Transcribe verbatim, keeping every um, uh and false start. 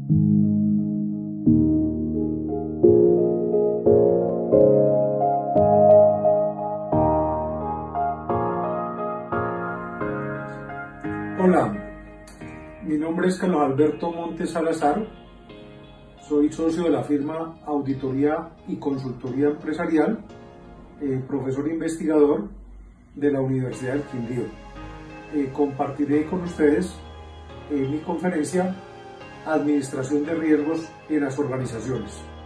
Hola, mi nombre es Carlos Alberto Montes Salazar, soy socio de la firma Auditoría y Consultoría Empresarial, eh, profesor investigador de la Universidad del Quindío. Eh, compartiré con ustedes eh, mi conferencia Administración de riesgos en las organizaciones.